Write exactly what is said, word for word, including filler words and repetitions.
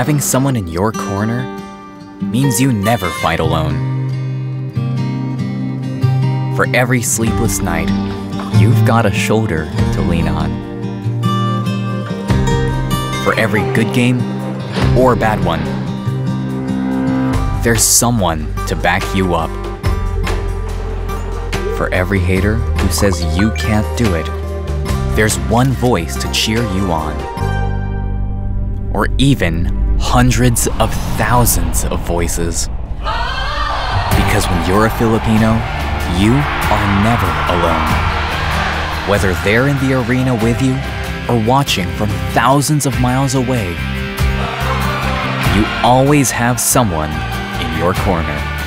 having someone in your corner means you never fight alone. For every sleepless night, you've got a shoulder to lean on. For every good game or bad one, there's someone to back you up. For every hater who says you can't do it, there's one voice to cheer you on. Or even hundreds of thousands of voices. Because when you're a Filipino, you are never alone. Whether they're in the arena with you or watching from thousands of miles away, you always have someone in your corner.